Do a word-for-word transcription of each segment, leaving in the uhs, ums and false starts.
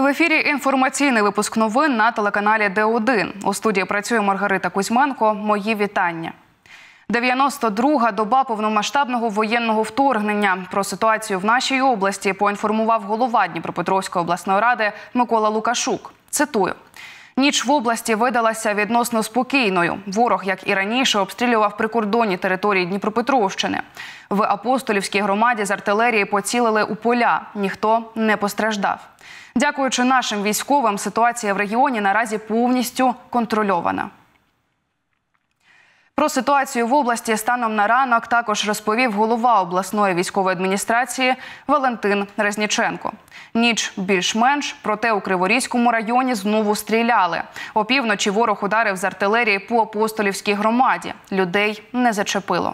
ефірі інформаційний випуск новин на телеканалі Д один. У студії працює Маргарита Кузьменко. Мої вітання. дев'яносто друга доба повномасштабного воєнного вторгнення. Про ситуацію в нашій області поінформував голова Дніпропетровської обласної ради Микола Лукашук. Цитую. Ніч в області видалася відносно спокійною. Ворог, як і раніше, обстрілював прикордонні території Дніпропетровщини. В Апостолівській громаді з артилерії поцілили у поля. Ніхто не постраждав. Дякуючи нашим військовим, ситуація в регіоні наразі повністю контрольована. Про ситуацію в області станом на ранок також розповів голова обласної військової адміністрації Валентин Резніченко. Ніч більш-менш, проте у Криворізькому районі знову стріляли. Опівночі ворог ударив з артилерії по Апостолівській громаді. Людей не зачепило.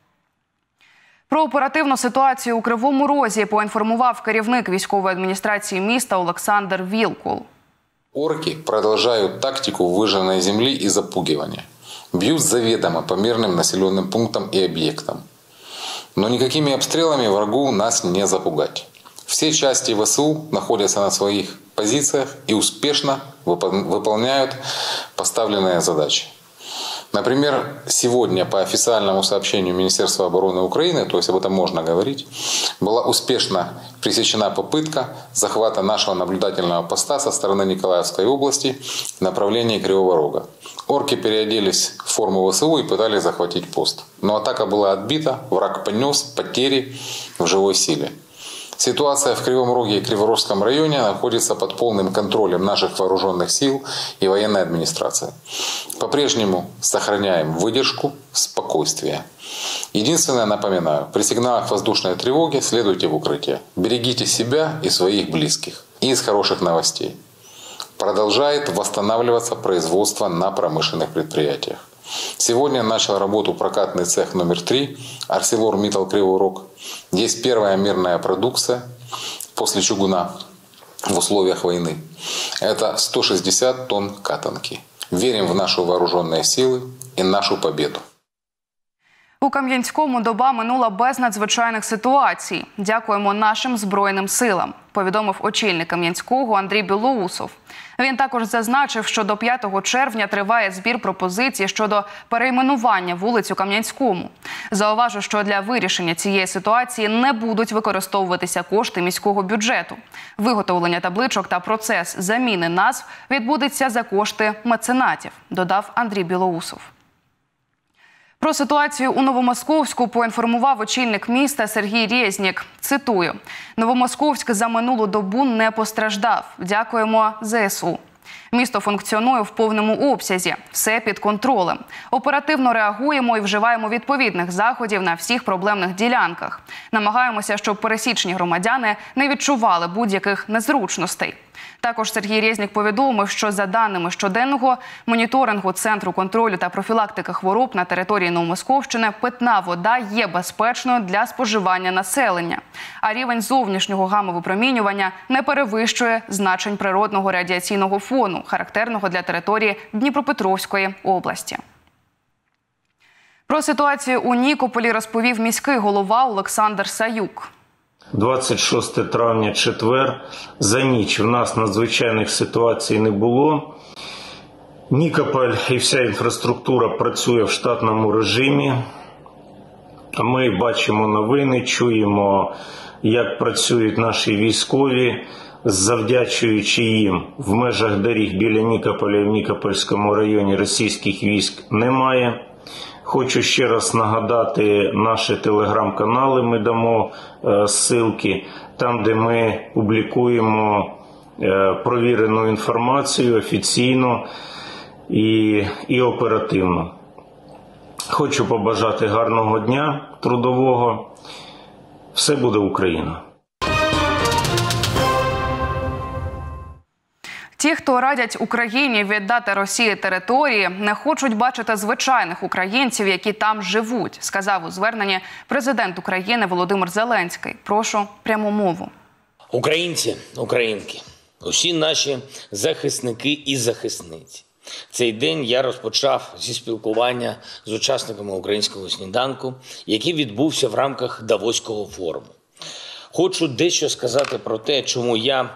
Про оперативну ситуацію у Кривому Розі поінформував керівник військової адміністрації міста Олександр Вілкул. Орки продовжують тактику вижженої землі і запугивання. Бьют заведомо по мирным населенным пунктам и объектам. Но никакими обстрелами врагу нас не запугать. Все части ВСУ находятся на своих позициях и успешно выполняют поставленные задачи. Например, сегодня по официальному сообщению Министерства обороны Украины, то есть об этом можно говорить, была успешно пресечена попытка захвата нашего наблюдательного поста со стороны Николаевской области в направлении Кривого Рога. Орки переоделись в форму ВСУ и пытались захватить пост. Но атака была отбита, враг понес потери в живой силе. Ситуация в Кривом Роге и Криворожском районе находится под полным контролем наших вооруженных сил и военной администрации. По-прежнему сохраняем выдержку, спокойствие. Единственное, напоминаю, при сигналах воздушной тревоги следуйте в укрытие. Берегите себя и своих близких. И из хороших новостей. Продолжает восстанавливаться производство на промышленных предприятиях. Сегодня начал работу прокатный цех номер три ArcelorMittal Кривой Рог. Есть первая мирная продукция после чугуна в условиях войны. Это сто шестьдесят тонн катанки. Верим в наши вооруженные силы и нашу победу. У Кам'янському доба минула без надзвичайних ситуацій. Дякуємо нашим Збройним силам, повідомив очільник Кам'янського Андрій Білоусов. Він також зазначив, що до п'ятого червня триває збір пропозицій щодо перейменування вулиць у Кам'янському. Зауважу, що для вирішення цієї ситуації не будуть використовуватися кошти міського бюджету. Виготовлення табличок та процес заміни назв відбудеться за кошти меценатів, додав Андрій Білоусов. Про ситуацію у Новомосковську поінформував очільник міста Сергій Резнік. Цитую. «Новомосковськ за минулу добу не постраждав. Дякуємо Зе Ес У. Місто функціонує в повному обсязі. Все під контролем. Оперативно реагуємо і вживаємо відповідних заходів на всіх проблемних ділянках. Намагаємося, щоб пересічні громадяни не відчували будь-яких незручностей». Також Сергій Резнік повідомив, що за даними щоденного моніторингу Центру контролю та профілактики хвороб на території Новомосковщини, питна вода є безпечною для споживання населення. А рівень зовнішнього гамма-випромінювання не перевищує значень природного радіаційного фону, характерного для території Дніпропетровської області. Про ситуацію у Нікополі розповів міський голова Олександр Саюк. двадцять шосте травня, четвер, за ніч в нас надзвичайних ситуацій не було. Нікополь і вся інфраструктура працює в штатному режимі. Ми бачимо новини, чуємо, як працюють наші військові, завдячуючи їм в межах доріг біля Нікополя і в Нікопольському районі російських військ немає. Хочу ще раз нагадати наші телеграм-канали, ми дамо е, ссылки, там, де ми публікуємо е, провірену інформацію офіційно і, і оперативно. Хочу побажати гарного дня трудового. Все буде Україна! Ті, хто радять Україні віддати Росії території, не хочуть бачити звичайних українців, які там живуть, сказав у зверненні президент України Володимир Зеленський. Прошу пряму мову. Українці, українки, усі наші захисники і захисниці. Цей день я розпочав зі спілкування з учасниками українського сніданку, який відбувся в рамках Давоського форуму. Хочу дещо сказати про те, чому я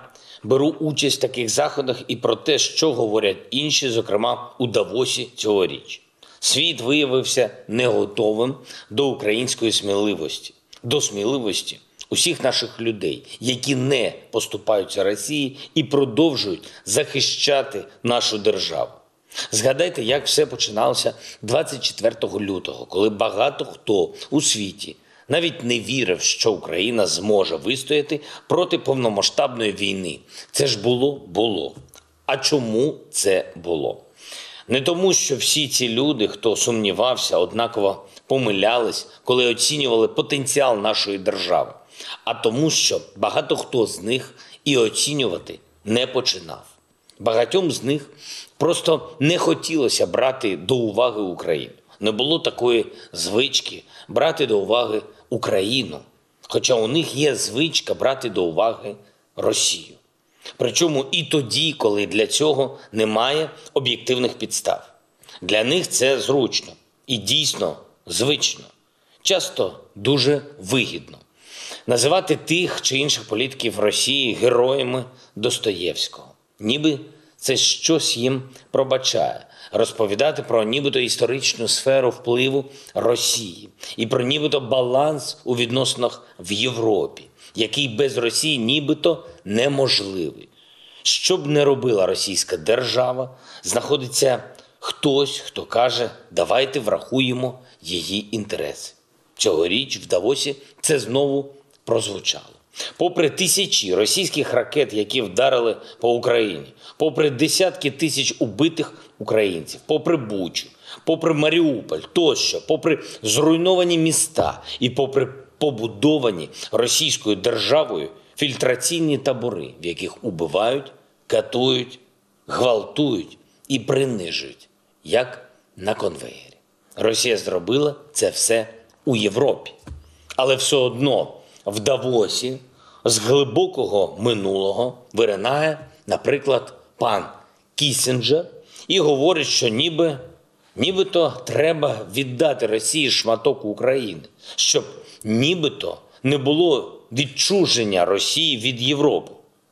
беру участь в таких заходах і про те, що говорять інші, зокрема у Давосі цьогоріч. Світ виявився не готовим до української сміливості, до сміливості усіх наших людей, які не поступаються Росії і продовжують захищати нашу державу. Згадайте, як все починалося двадцять четвертого лютого, коли багато хто у світі навіть не вірив, що Україна зможе вистояти проти повномасштабної війни. Це ж було? Було. А чому це було? Не тому, що всі ці люди, хто сумнівався, однаково помилялись, коли оцінювали потенціал нашої держави, а тому, що багато хто з них і оцінювати не починав. Багатьом з них просто не хотілося брати до уваги Україну. Не було такої звички брати до уваги Україну, хоча у них є звичка брати до уваги Росію. Причому і тоді, коли для цього немає об'єктивних підстав. Для них це зручно і дійсно звично, часто дуже вигідно. Називати тих чи інших політиків Росії героями Достоєвського. Ніби це щось їм пробачає. Розповідати про нібито історичну сферу впливу Росії і про нібито баланс у відносинах в Європі, який без Росії нібито неможливий. Що б не робила російська держава, знаходиться хтось, хто каже, давайте врахуємо її інтереси. Цьогоріч в Давосі це знову прозвучало. Попри тисячі російських ракет, які вдарили по Україні, попри десятки тисяч убитих українців, попри Бучу, попри Маріуполь тощо, попри зруйновані міста і попри побудовані російською державою фільтраційні табори, в яких убивають, катують, гвалтують і принижують, як на конвеєрі. Росія зробила це все у Європі. Але все одно в Давосі з глибокого минулого виринає, наприклад, пан Кіссінджер і говорить, що ніби, нібито треба віддати Росії шматок України, щоб нібито не було відчуження Росії від Європи.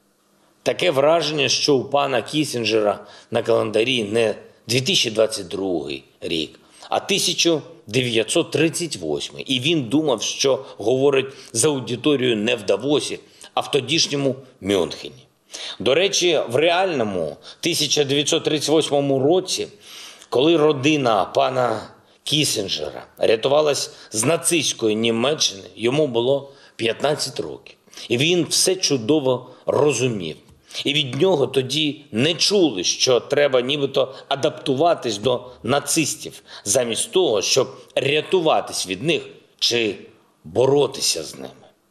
Таке враження, що у пана Кіссінджера на календарі не дві тисячі двадцять другий рік, а тисяча дев'ятсот тридцять восьмий. І він думав, що говорить за аудиторією не в Давосі, а в тодішньому Мюнхені. До речі, в реальному тисяча дев'ятсот тридцять восьмому році, коли родина пана Кіссінджера рятувалась з нацистської Німеччини, йому було п'ятнадцять років. І він все чудово розумів. І від нього тоді не чули, що треба нібито адаптуватись до нацистів, замість того, щоб рятуватись від них чи боротися з ними.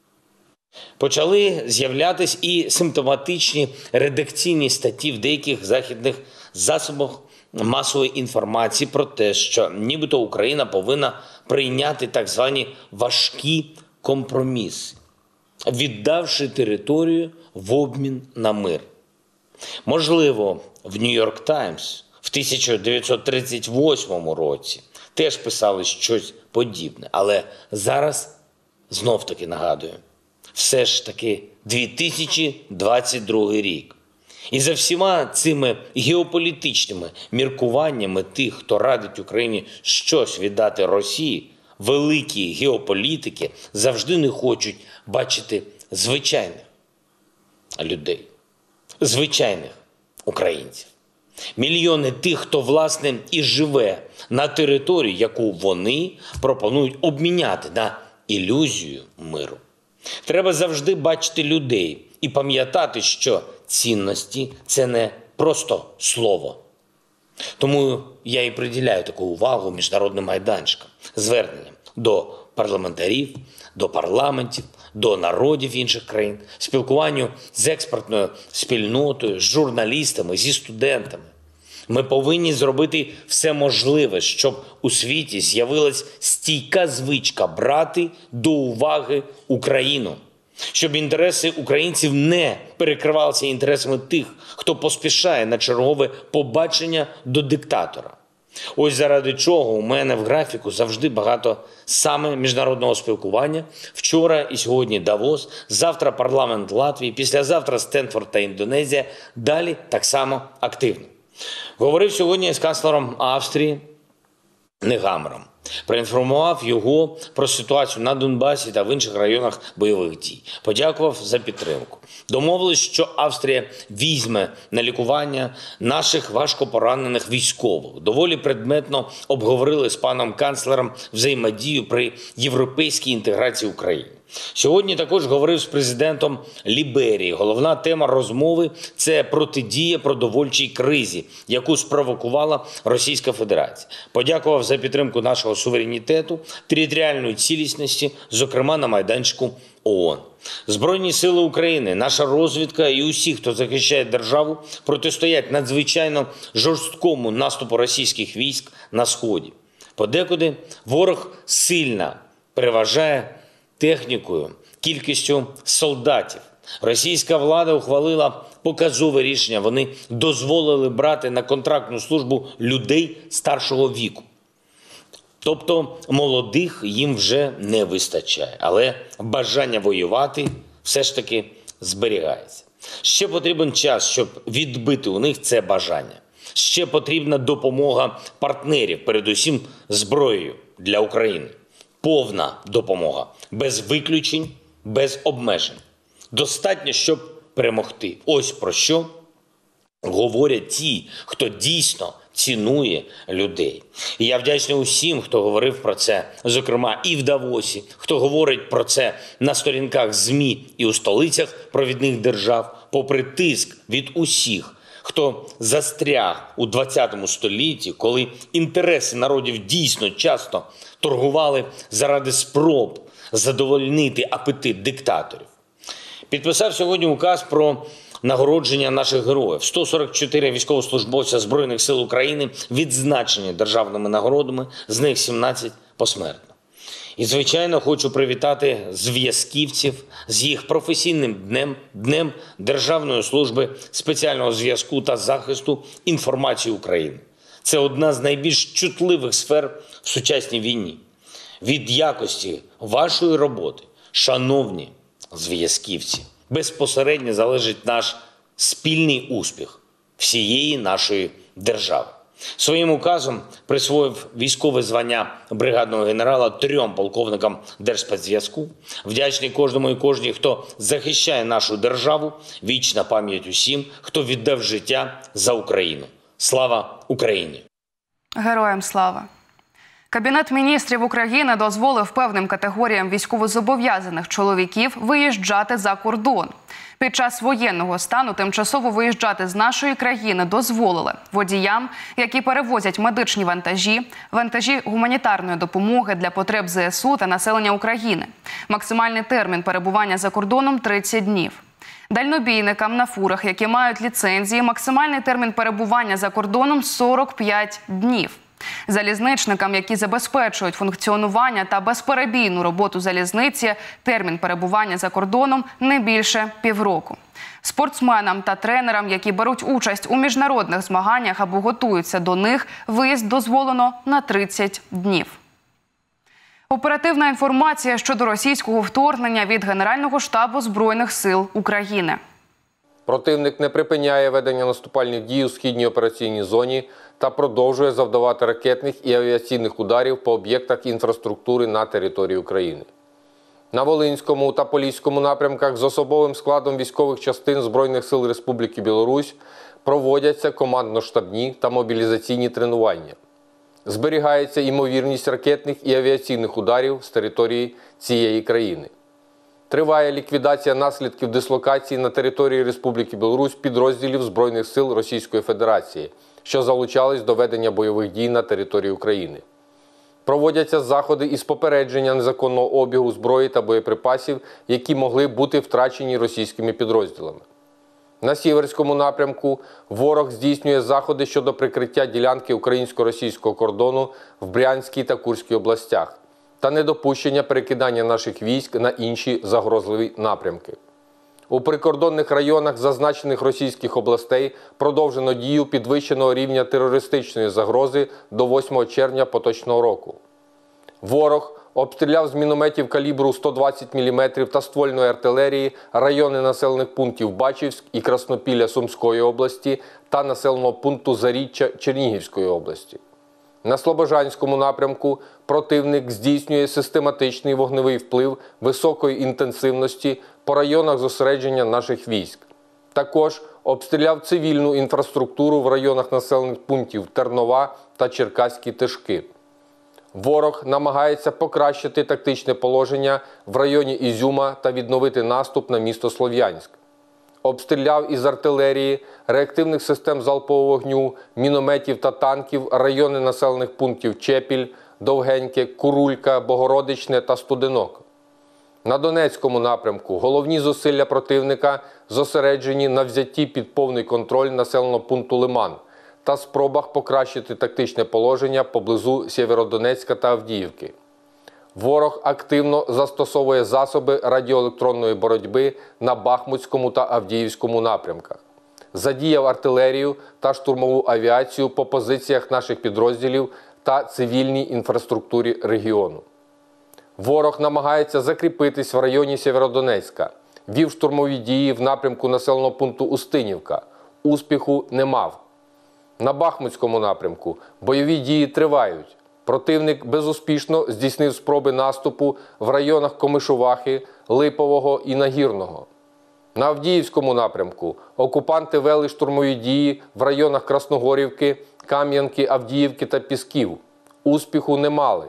Почали з'являтись і симптоматичні редакційні статті в деяких західних засобах масової інформації про те, що нібито Україна повинна прийняти так звані важкі компроміси, віддавши територію в обмін на мир. Можливо, в Нью-Йорк Таймс в тисяча дев'ятсот тридцять восьмому році теж писали щось подібне. Але зараз, знов-таки нагадую, все ж таки дві тисячі двадцять другий рік. І за всіма цими геополітичними міркуваннями тих, хто радить Україні щось віддати Росії, великі геополітики завжди не хочуть бачити звичайних людей, звичайних українців. Мільйони тих, хто, власне, і живе на території, яку вони пропонують обміняти на ілюзію миру. Треба завжди бачити людей і пам'ятати, що цінності – це не просто слово. Тому я і приділяю таку увагу міжнародним майданчикам, зверненням до парламентарів, до парламентів, до народів інших країн, спілкуванню з експертною спільнотою, з журналістами, зі студентами. Ми повинні зробити все можливе, щоб у світі з'явилась стійка звичка брати до уваги Україну, щоб інтереси українців не перекривалися інтересами тих, хто поспішає на чергове побачення до диктатора. Ось заради чого у мене в графіку завжди багато саме міжнародного спілкування. Вчора і сьогодні Давос, завтра парламент Латвії, післязавтра Стенфорд та Індонезія, далі так само активно. Говорив сьогодні з канцлером Австрії Негамером. Проінформував його про ситуацію на Донбасі та в інших районах бойових дій. Подякував за підтримку. Домовились, що Австрія візьме на лікування наших важкопоранених військових. Доволі предметно обговорили з паном канцлером взаємодію при європейській інтеграції України. Сьогодні також говорив з президентом Ліберії. Головна тема розмови – це протидія продовольчій кризі, яку спровокувала Російська Федерація. Подякував за підтримку нашого суверенітету, територіальної цілісності, зокрема на майданчику ООН. Збройні сили України, наша розвідка і усі, хто захищає державу, протистоять надзвичайно жорсткому наступу російських військ на Сході. Подекуди ворог сильно переважає технікою, кількістю солдатів. Російська влада ухвалила показове рішення. Вони дозволили брати на контрактну службу людей старшого віку. Тобто молодих їм вже не вистачає. Але бажання воювати все ж таки зберігається. Ще потрібен час, щоб відбити у них це бажання. Ще потрібна допомога партнерів, передусім зброєю для України. Повна допомога, без виключень, без обмежень. Достатньо, щоб перемогти. Ось про що говорять ті, хто дійсно цінує людей. І я вдячний усім, хто говорив про це, зокрема і в Давосі, хто говорить про це на сторінках ЗМІ і у столицях провідних держав, попри тиск від усіх, хто застряг у двадцятому столітті, коли інтереси народів дійсно часто торгували заради спроб задовольнити апетит диктаторів. Підписав сьогодні указ про нагородження наших героїв. сто сорок чотири військовослужбовця Збройних сил України відзначені державними нагородами, з них сімнадцять посмертно. І, звичайно, хочу привітати зв'язківців з їх професійним днем, Днем Державної служби спеціального зв'язку та захисту інформації України. Це одна з найбільш чутливих сфер в сучасній війні. Від якості вашої роботи, шановні зв'язківці, безпосередньо залежить наш спільний успіх всієї нашої держави. Своїм указом присвоїв військове звання бригадного генерала трьом полковникам Держспецзв'язку. Вдячний кожному і кожній, хто захищає нашу державу. Вічна пам'ять усім, хто віддав життя за Україну. Слава Україні! Героям слава! Кабінет міністрів України дозволив певним категоріям військовозобов'язаних чоловіків виїжджати за кордон. Під час воєнного стану тимчасово виїжджати з нашої країни дозволили водіям, які перевозять медичні вантажі, вантажі гуманітарної допомоги для потреб ЗСУ та населення України. Максимальний термін перебування за кордоном – тридцять днів. Дальнобійникам на фурах, які мають ліцензії, максимальний термін перебування за кордоном – сорок п'ять днів. Залізничникам, які забезпечують функціонування та безперебійну роботу залізниці, термін перебування за кордоном не більше півроку. Спортсменам та тренерам, які беруть участь у міжнародних змаганнях або готуються до них, виїзд дозволено на тридцять днів. Оперативна інформація щодо російського вторгнення від Генерального штабу Збройних сил України. Противник не припиняє ведення наступальних дій у східній операційній зоні та продовжує завдавати ракетних і авіаційних ударів по об'єктах інфраструктури на території України. На Волинському та Поліському напрямках з особовим складом військових частин Збройних сил Республіки Білорусь проводяться командно-штабні та мобілізаційні тренування. Зберігається ймовірність ракетних і авіаційних ударів з території цієї країни. Триває ліквідація наслідків дислокації на території Республіки Білорусь підрозділів Збройних сил Російської Федерації, що залучались до ведення бойових дій на території України. Проводяться заходи із попередження незаконного обігу зброї та боєприпасів, які могли бути втрачені російськими підрозділами. На Сіверському напрямку ворог здійснює заходи щодо прикриття ділянки українсько-російського кордону в Брянській та Курській областях та недопущення перекидання наших військ на інші загрозливі напрямки. У прикордонних районах зазначених російських областей продовжено дію підвищеного рівня терористичної загрози до восьмого червня поточного року. Ворог обстріляв з мінометів калібру сто двадцять міліметрів та ствольної артилерії райони населених пунктів Бачівськ і Краснопілля Сумської області та населеного пункту Заріччя Чернігівської області. На Слобожанському напрямку противник здійснює систематичний вогневий вплив високої інтенсивності по районах зосередження наших військ. Також обстріляв цивільну інфраструктуру в районах населених пунктів Тернова та Черкаські Тишки. Ворог намагається покращити тактичне положення в районі Ізюма та відновити наступ на місто Слов'янськ. Обстріляв із артилерії, реактивних систем залпового вогню, мінометів та танків райони населених пунктів Чепіль, Довгеньке, Курулька, Богородичне та Студенок. На Донецькому напрямку головні зусилля противника зосереджені на взятті під повний контроль населеного пункту Лиман та спробах покращити тактичне положення поблизу Сєвєродонецька та Авдіївки. Ворог активно застосовує засоби радіоелектронної боротьби на Бахмутському та Авдіївському напрямках. Задіяв артилерію та штурмову авіацію по позиціях наших підрозділів та цивільній інфраструктурі регіону. Ворог намагається закріпитись в районі Сєвєродонецька, вів штурмові дії в напрямку населеного пункту Устинівка. Успіху не мав. На Бахмутському напрямку бойові дії тривають. Противник безуспішно здійснив спроби наступу в районах Комишувахи, Липового і Нагірного. На Авдіївському напрямку окупанти вели штурмові дії в районах Красногорівки, Кам'янки, Авдіївки та Пісків. Успіху не мали.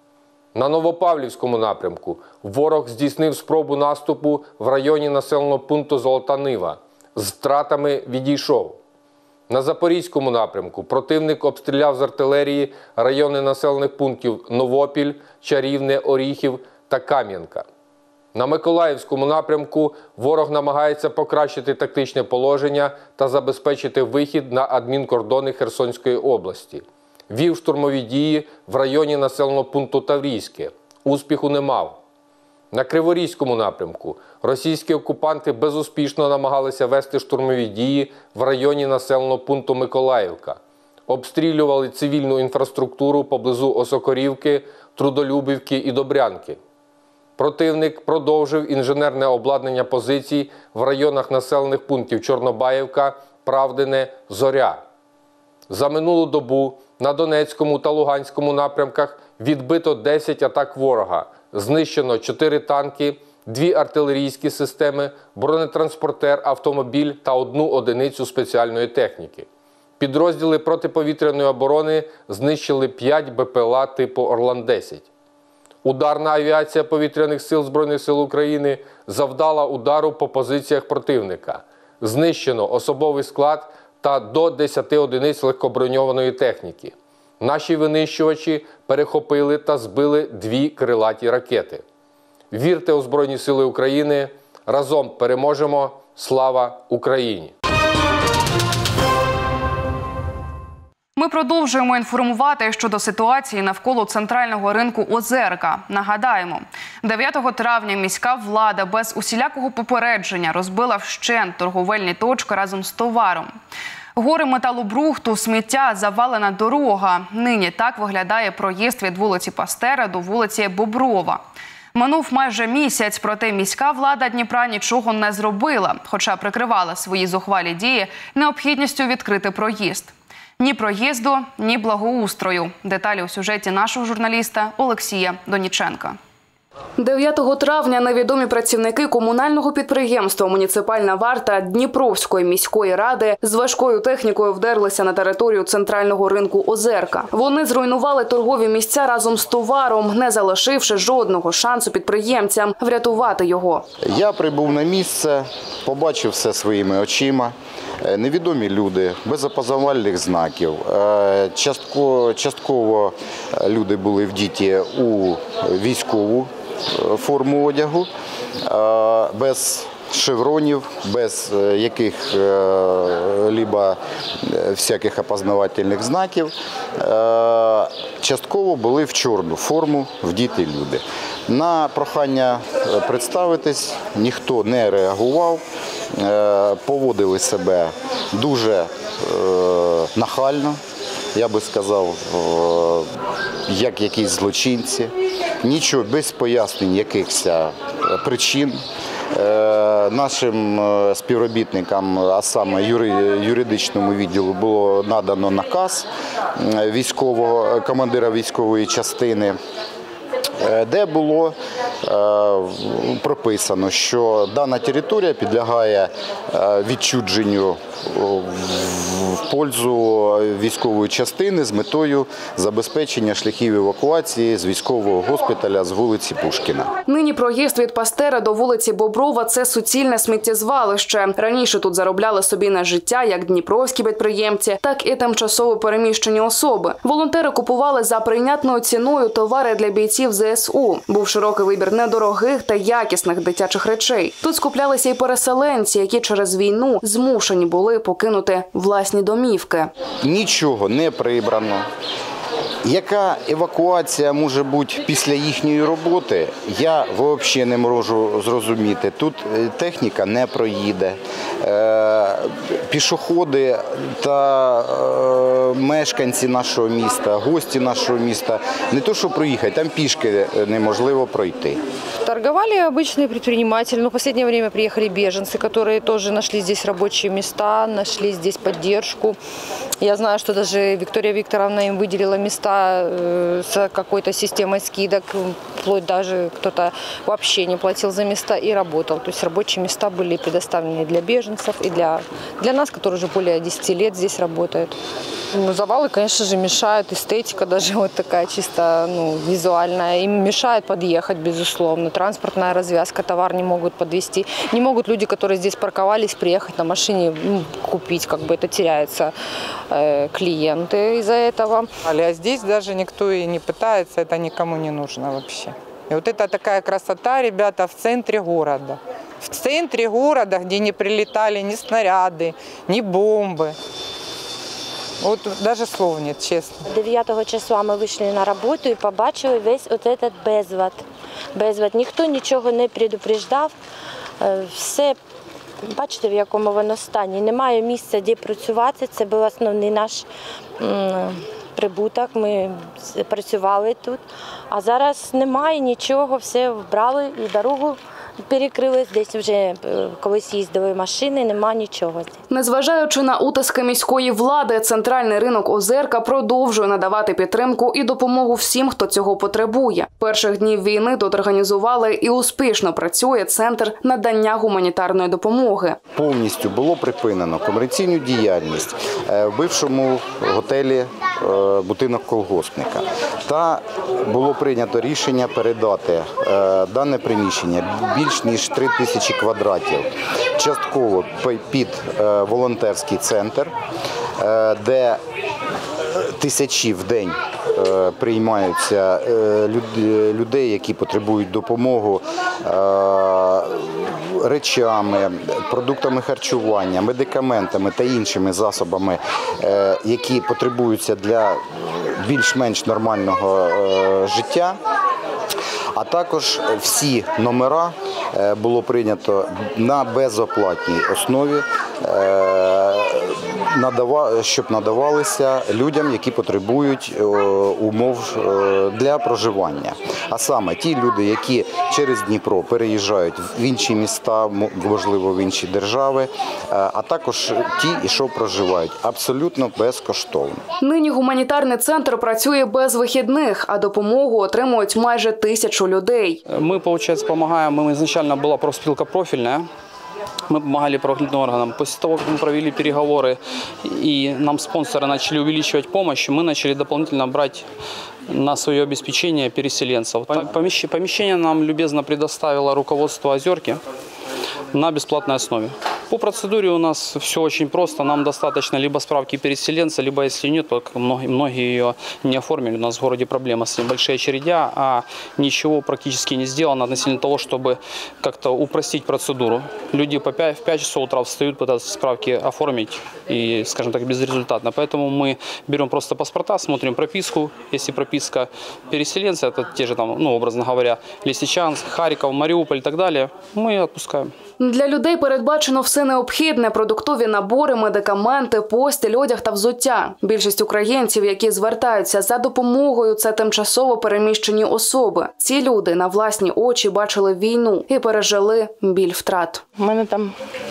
На Новопавлівському напрямку ворог здійснив спробу наступу в районі населеного пункту Золота Нива. З втратами відійшов. На Запорізькому напрямку противник обстріляв з артилерії райони населених пунктів Новопіль, Чарівне, Оріхів та Кам'янка. На Миколаївському напрямку ворог намагається покращити тактичне положення та забезпечити вихід на адмінкордони Херсонської області. Вів штурмові дії в районі населеного пункту Таврійське. Успіху не мав. На Криворізькому напрямку російські окупанти безуспішно намагалися вести штурмові дії в районі населеного пункту Миколаївка. Обстрілювали цивільну інфраструктуру поблизу Осокорівки, Трудолюбівки і Добрянки. Противник продовжив інженерне обладнання позицій в районах населених пунктів Чорнобаївка, Правдине, Зоря. За минулу добу на Донецькому та Луганському напрямках відбито десять атак ворога. Знищено чотири танки, дві артилерійські системи, бронетранспортер, автомобіль та одну одиницю спеціальної техніки. Підрозділи протиповітряної оборони знищили п'ять Б П Л А типу Орлан десять. Ударна авіація повітряних сил Збройних сил України завдала удару по позиціях противника. Знищено особовий склад та до десяти одиниць легкоброньованої техніки. Наші винищувачі перехопили та збили дві крилаті ракети. Вірте у Збройні Сили України. Разом переможемо. Слава Україні! Ми продовжуємо інформувати щодо ситуації навколо центрального ринку Озерка. Нагадаємо, дев'ятого травня міська влада без усілякого попередження розбила вщент торговельні точки разом з товаром. Гори металобрухту, сміття, завалена дорога. Нині так виглядає проїзд від вулиці Пастера до вулиці Боброва. Минув майже місяць, проте міська влада Дніпра нічого не зробила, хоча прикривала свої зухвалі дії необхідністю відкрити проїзд. Ні проїзду, ні благоустрою. Деталі у сюжеті нашого журналіста Олексія Доніченка. дев'ятого травня невідомі працівники комунального підприємства «Муніципальна варта» Дніпровської міської ради з важкою технікою вдерлися на територію центрального ринку Озерка. Вони зруйнували торгові місця разом з товаром, не залишивши жодного шансу підприємцям врятувати його. Я прибув на місце, побачив все своїми очима. Невідомі люди, без опознавальних знаків. Частково, частково люди були вдіті у військову форму одягу, без шевронів, без яких-либо всяких опознавальних знаків. Частково були в чорну форму вдіті люди. На прохання представитись ніхто не реагував, поводили себе дуже нахально, я би сказав, як якісь злочинці. Нічого, без пояснень якихось причин. Нашим співробітникам, а саме юридичному відділу, було надано наказ військового, командира військової частини, де було прописано, що дана територія підлягає відчуженню в пользу військової частини з метою забезпечення шляхів евакуації з військового госпіталя з вулиці Пушкіна. Нині проїзд від Пастера до вулиці Боброва – це суцільне сміттєзвалище. Раніше тут заробляли собі на життя як дніпровські підприємці, так і тимчасово переміщені особи. Волонтери купували за прийнятною ціною товари для бійців зе ес у. Був широкий вибір недорогих та якісних дитячих речей. Тут скуплялися і переселенці, які через війну змушені були покинути власні домівки. Нічого не прибрано. Яка евакуація може бути після їхньої роботи, я взагалі не можу зрозуміти. Тут техніка не проїде. Пішоходи та мешканці нашого міста, гості нашого міста, не то що проїхати, там пішки неможливо пройти. Торговали обычные предприниматели, но в последнее время приехали беженцы, которые тоже нашли здесь рабочие места, нашли здесь поддержку. Я знаю, что даже Виктория Викторовна им выделила места с какой-то системой скидок, вплоть даже кто-то вообще не платил за места и работал. То есть рабочие места были предоставлены для беженцев и для, для нас, которые уже более десяти лет здесь работают. Ну, завалы, конечно же, мешают, эстетика даже вот такая чисто ну, визуальная, им мешает подъехать, безусловно. Транспортная развязка, товар не могут подвезти. Не могут люди, которые здесь парковались, приехать на машине, ну, купить, как бы это теряются э, клиенты из-за этого. А здесь даже никто и не пытается, это никому не нужно вообще. И вот это такая красота, ребята, в центре города. В центре города, где не прилетали ни снаряды, ни бомбы. Вот даже слов нет, честно. дев'ятого числа ми вийшли на роботу і побачили весь оцей безлад. Безлад. Ніхто нічого не предупреждав. Все, бачите, в якому воно стані. Немає місця, де працювати. Це був основний наш прибуток. Ми працювали тут. А зараз немає нічого, все вбрали і дорогу перекрили, десь вже колись їздили машини, нема нічого. Незважаючи на утиски міської влади, центральний ринок Озерка продовжує надавати підтримку і допомогу всім, хто цього потребує. Перших днів війни тут організували і успішно працює центр надання гуманітарної допомоги. Повністю було припинено комерційну діяльність в бившому готелі «Будинок колгоспника». Та було прийнято рішення передати дане приміщення більш ніж три тисячі квадратів, частково під волонтерський центр, де тисячі в день приймаються людей, які потребують допомоги речами, продуктами харчування, медикаментами та іншими засобами, які потребуються для більш-менш нормального життя. А також всі номера було прийнято на безоплатній основі, щоб надавалися людям, які потребують умов для проживання. А саме ті люди, які через Дніпро переїжджають в інші міста, можливо, в інші держави, а також ті, що проживають абсолютно безкоштовно. Нині гуманітарний центр працює без вихідних, а допомогу отримують майже тисячу людей. Ми, виходить, допомагаємо, ми изначально була профспілка профільна. Мы помогали правоохранительным органам. После того, как мы провели переговоры и нам спонсоры начали увеличивать помощь, мы начали дополнительно брать на свое обеспечение переселенцев. Помещение нам любезно предоставило руководство Озерки. на бесплатной основе. По процедуре у нас все очень просто. Нам достаточно либо справки переселенца, либо, если нет, то многие, многие ее не оформили. У нас в городе проблема с небольшие очередя, а ничего практически не сделано относительно того, чтобы как-то упростить процедуру. Люди по пять, в пять часов утра встают, пытаются справки оформить и, скажем так, безрезультатно. Поэтому мы берем просто паспорта, смотрим прописку. Если прописка переселенца, это те же, там, ну, образно говоря, Лисичанск, Харьков, Мариуполь и так далее, мы отпускаем. Для людей передбачено все необхідне – продуктові набори, медикаменти, постіль, одяг та взуття. Більшість українців, які звертаються за допомогою – це тимчасово переміщені особи. Ці люди на власні очі бачили війну і пережили біль втрат. У мене там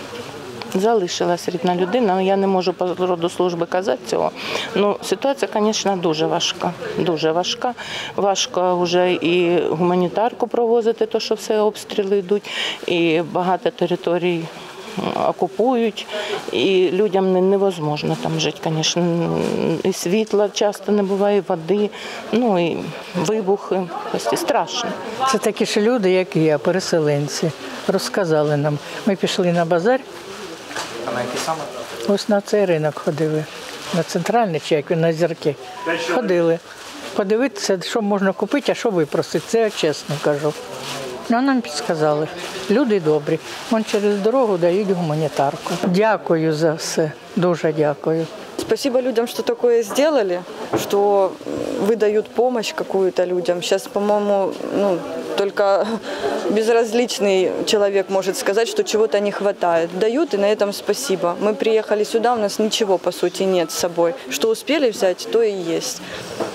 залишилась рідна людина, я не можу по роду служби казати цього. Ну, ситуація, звісно, дуже важка. Дуже важка. Важко вже і гуманітарку провозити, то що все обстріли йдуть, і багато територій окупують, і людям невозможно там жити, звісно. І світла часто не буває, і води, ну і вибухи. Ось страшно. Це такі ж люди, як і я, переселенці, розказали нам. Ми пішли на базар. А на які саме? Ось на цей ринок ходили, на центральний чи як він, на Зірки. Ходили. Подивитися, що можна купити, а що випросити. Це я чесно кажу. Ну, нам підказали. Люди добрі. Вон через дорогу дають гуманітарку. Дякую за все. Дуже дякую. Спасибо людям, что такое сделали, что выдают помощь какую-то людям. Сейчас, по-моему, ну, только безразличный человек может сказать, что чего-то не хватает. Дают, и на этом спасибо. Мы приехали сюда, у нас ничего, по сути, нет с собой. Что успели взять, то и есть.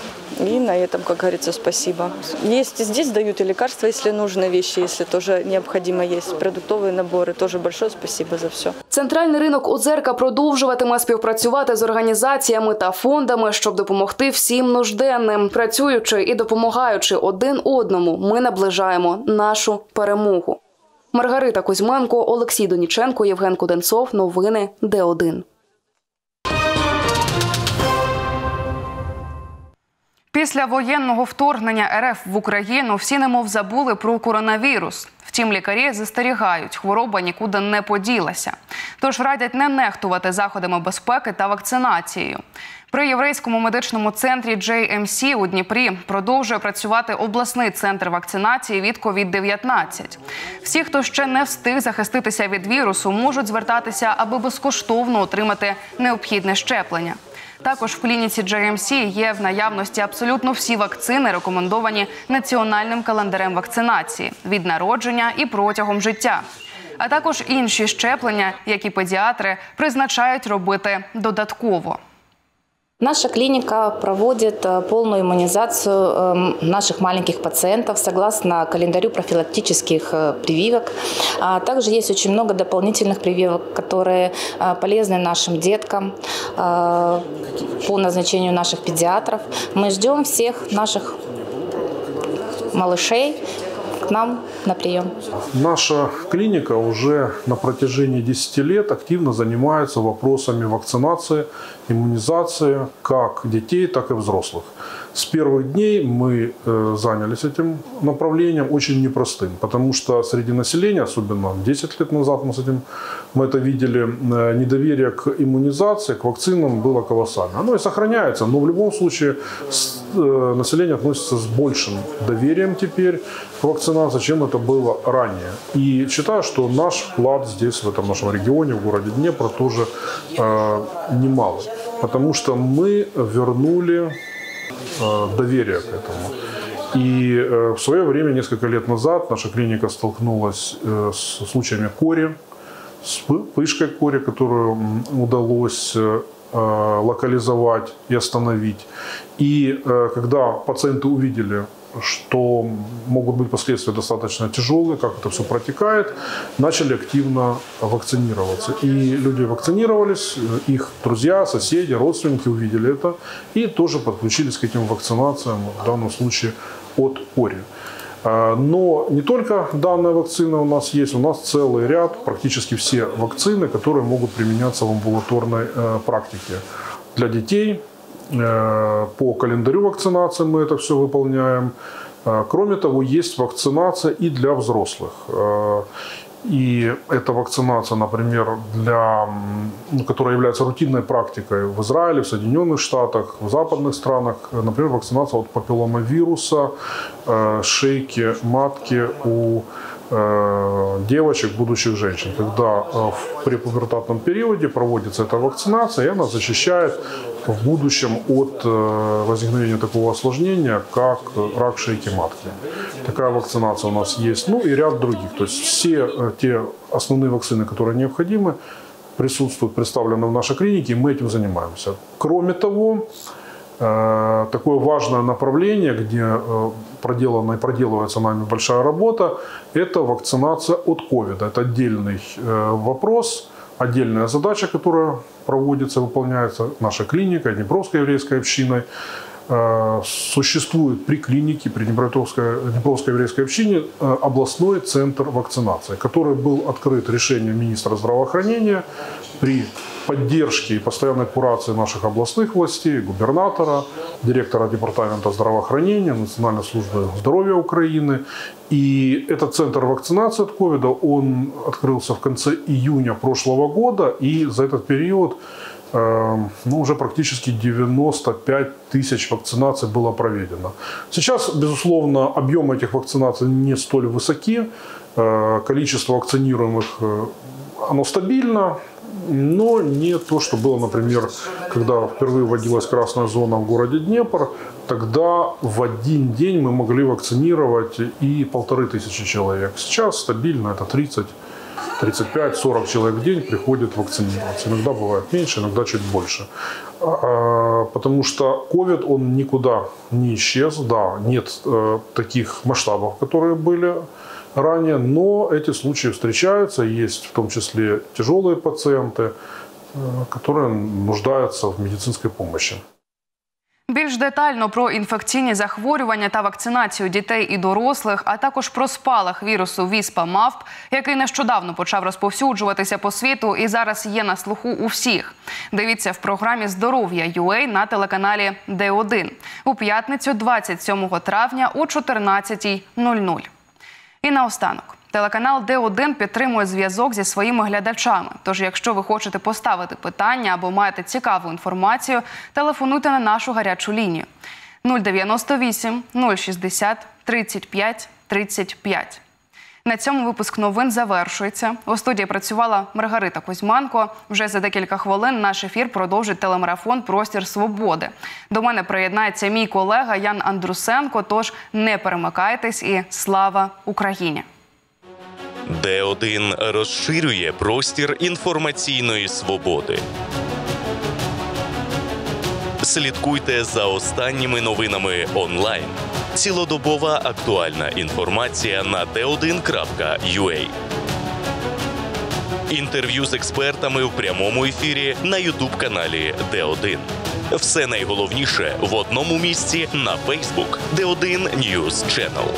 И на этом, как говорится, спасибо. Есть здесь дают и лекарства, если нужны, вещи, если тоже необходимо есть. Продуктовые наборы. Тоже большое спасибо за все. Центральний ринок Озерка продовжуватиме співпрацювати з організаціями та фондами, щоб допомогти всім нужденним. Працюючи і допомагаючи один одному, ми наближаємо нашу перемогу. Маргарита Кузьменко, Олексій Доніченко, Євген Куденцов. Новини Д один. Після воєнного вторгнення Р Ф в Україну всі немов забули про коронавірус. Втім, лікарі застерігають, хвороба нікуди не поділася. Тож радять не нехтувати заходами безпеки та вакцинацією. При Єврейському медичному центрі Джей Ем Сі у Дніпрі продовжує працювати обласний центр вакцинації від ковід дев'ятнадцять. Всі, хто ще не встиг захиститися від вірусу, можуть звертатися, аби безкоштовно отримати необхідне щеплення. Також в клініці Джей Ем Сі є в наявності абсолютно всі вакцини, рекомендовані національним календарем вакцинації від народження і протягом життя. А також інші щеплення, які педіатри призначають робити додатково. Наша клиника проводит полную иммунизацию наших маленьких пациентов согласно календарю профилактических прививок. Также есть очень много дополнительных прививок, которые полезны нашим деткам по назначению наших педиатров. Мы ждем всех наших малышей к нам на прием. Наша клиника уже на протяжении десяти лет активно занимается вопросами вакцинации, иммунизации как детей, так и взрослых. С первых дней мы занялись этим направлением, очень непростым, потому что среди населения, особенно десять лет назад мы, с этим, мы это видели, недоверие к иммунизации, к вакцинам было колоссально. Оно и сохраняется, но в любом случае население относится с большим доверием теперь к вакцинации, чем это было ранее. И считаю, что наш вклад здесь, в этом нашем регионе, в городе Днепр, тоже э, немалый, потому что мы вернули доверие к этому. И в свое время, несколько лет назад, наша клиника столкнулась с случаями кори, с вспышкой кори, которую удалось локализовать и остановить. И когда пациенты увидели, что могут быть последствия достаточно тяжелые, как это все протекает, начали активно вакцинироваться. И люди вакцинировались, их друзья, соседи, родственники увидели это и тоже подключились к этим вакцинациям, в данном случае от кори. Но не только данная вакцина у нас есть, у нас целый ряд, практически все вакцины, которые могут применяться в амбулаторной практике для детей. По календарю вакцинации мы это все выполняем. Кроме того, есть вакцинация и для взрослых. И эта вакцинация, например, для, ну, которая является рутинной практикой в Израиле, в Соединенных Штатах, в западных странах, например, вакцинация от папилломавируса, э, шейки матки у э, девочек, будущих женщин. Когда э, в препубертатном периоде проводится эта вакцинация, и она защищает в будущем от э, возникновения такого осложнения, как рак шейки матки. Такая вакцинация у нас есть. Ну и ряд других. То есть все э, те основные вакцины, которые необходимы, присутствуют, представлены в нашей клинике, и мы этим занимаемся. Кроме того, э, такое важное направление, где э, проделана и проделывается нами большая работа, это вакцинация от ковида. Это отдельный э, вопрос, отдельная задача, которая проводится, выполняется нашей клиникой, Днепровской еврейской общиной. Существует при клинике, при Днепровской, Днепровской еврейской общине областной центр вакцинации, который был открыт решением министра здравоохранения при поддержке и постоянной курации наших областных властей, губернатора, директора департамента здравоохранения, Национальной службы здоровья Украины. И этот центр вакцинации от ковида, он открылся в конце июня прошлого года, и за этот период ну, уже практически девяносто пять тысяч вакцинаций было проведено. Сейчас, безусловно, объемы этих вакцинаций не столь высоки, количество вакцинируемых оно стабильно, но не то, что было, например, когда впервые вводилась красная зона в городе Днепр. Тогда в один день мы могли вакцинировать и полторы тысячи человек. Сейчас стабильно это тридцать, тридцать пять, сорок человек в день приходят вакцинироваться. Иногда бывает меньше, иногда чуть больше. Потому что ковид, он никуда не исчез. Да, нет таких масштабов, которые были ранее, но эти случаи встречаются. Есть в том числе тяжелые пациенты, которые нуждаются в медицинской помощи. Більш детально про інфекційні захворювання та вакцинацію дітей і дорослих, а також про спалах вірусу віспа-мавп, який нещодавно почав розповсюджуватися по світу і зараз є на слуху у всіх. Дивіться в програмі «Здоров'я.ЮА» на телеканалі Д один у п'ятницю двадцять сьомого травня о чотирнадцятій нуль нуль. І наостанок. Телеканал Д один підтримує зв'язок зі своїми глядачами. Тож, якщо ви хочете поставити питання або маєте цікаву інформацію, телефонуйте на нашу гарячу лінію нуль дев'яносто вісім нуль шістдесят тридцять п'ять тридцять п'ять. На цьому випуск новин завершується. У студії працювала Маргарита Кузьманко. Вже за декілька хвилин наш ефір продовжить телемарафон «Простір свободи». До мене приєднається мій колега Ян Андрусенко, тож не перемикайтесь і слава Україні! Д один розширює простір інформаційної свободи. Слідкуйте за останніми новинами онлайн. Цілодобова актуальна інформація на д один крапка ю а. Інтерв'ю з експертами в прямому ефірі на ютуб-каналі Д один. Все найголовніше в одному місці на Facebook Д один News Channel.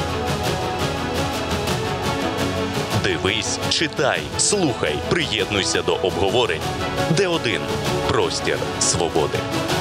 Дивись, читай, слухай, приєднуйся до обговорень. Д один. Простір свободи.